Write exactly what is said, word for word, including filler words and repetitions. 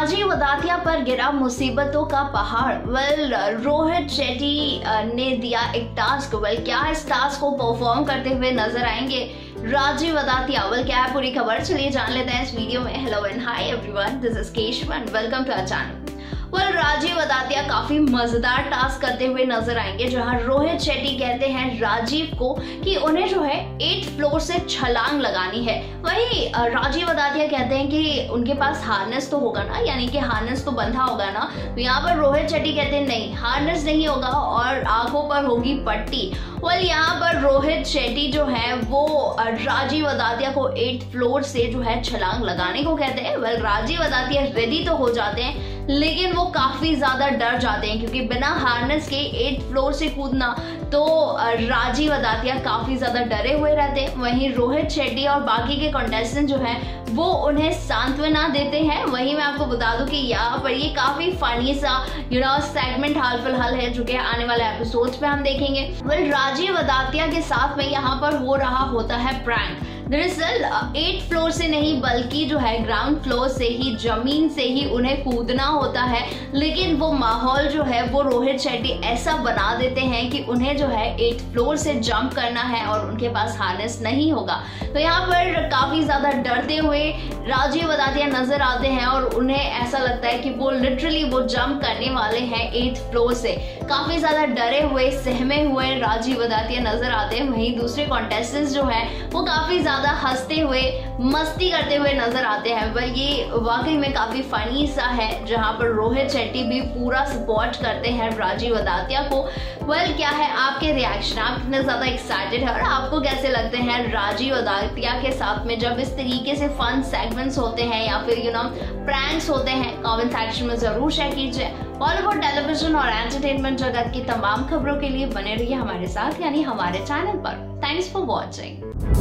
राजीव अदातिया पर गिरा मुसीबतों का पहाड़। वेल रोहित शेट्टी ने दिया एक टास्क। वेल क्या इस टास्क को परफॉर्म करते हुए नजर आएंगे राजीव अदातिया? वेल क्या है पूरी खबर, चलिए जान लेते हैं इस वीडियो में। Hello and hi everyone, this is Keshav and welcome to our channel. Well Rajiv Adatiya काफी मजेदार टास्क करते हुए नजर आएंगे, जहां रोहित शेट्टी कहते हैं राजीव को कि उन्हें जो है एट फ्लोर से छलांग लगानी है। वही राजीव अदातिया कहते हैं कि उनके पास हार्नेस तो होगा ना, यानी कि हार्नेस तो बंधा होगा ना। तो यहाँ पर रोहित शेट्टी कहते हैं नहीं, हार्नेस नहीं होगा और आंखों पर होगी पट्टी। वेल यहाँ पर रोहित शेट्टी जो है वो राजीव अदातिया को एट फ्लोर से जो है छलांग लगाने को कहते हैं। वेल राजीव अदातिया रेडी तो हो जाते हैं, लेकिन वो काफी ज्यादा डर जाते हैं, क्योंकि बिना हार्नेस के एट फ्लोर से कूदना, तो राजीव अदातिया काफी ज्यादा डरे हुए रहते हैं। वहीं रोहित शेट्टी और बाकी के कंटेस्टेंट जो हैं वो उन्हें सांत्वना देते हैं। वहीं मैं आपको बता दूं कि यहाँ पर ये काफी फनी सा यू नो सेगमेंट हाल फिलहाल है, जो कि आने वाले एपिसोड्स में हम देखेंगे। वेल राजीव अदातिया के साथ में यहाँ पर हो रहा होता है प्रैंक। दरअसल एट फ्लोर से नहीं बल्कि जो है ग्राउंड फ्लोर से ही, जमीन से ही उन्हें कूदना होता है, लेकिन वो माहौल जो है वो रोहित शेट्टी ऐसा बना देते हैं कि उन्हें जो है एट फ्लोर से जंप करना है और उनके पास हार्नेस नहीं होगा। तो यहाँ पर काफी ज्यादा डरते हुए राजीव अदातिया नजर आते हैं और उन्हें ऐसा लगता है कि वो लिटरली वो जंप करने वाले हैं एट फ्लोर से। काफी ज्यादा डरे हुए सहमे हुए राजीव अदातिया नजर आते हैं। वहीं दूसरे कॉन्टेस्टेंट्स जो है वो काफी ज्यादा हंसते हुए मस्ती करते हुए नजर आते हैं। वह ये वाकई में काफी फनी सा है, जहां पर रोहित शेट्टी भी पूरा सपोर्ट करते हैं राजीव अदातिया को। वेल क्या है आपके रिएक्शन, आप कितने ज्यादा एक्साइटेड है और आपको कैसे लगते हैं राजीव अदातिया के साथ में जब इस तरीके से फन सेगमेंट्स होते हैं या फिर यू नो प्रैंक्स होते हैं? कमेंट सेक्शन में जरूर शेयर कीजिए। बॉलीवुड टेलीविजन और एंटरटेनमेंट जगत की तमाम खबरों के लिए बने रहिए हमारे साथ, यानी हमारे चैनल पर। Thanks for watching.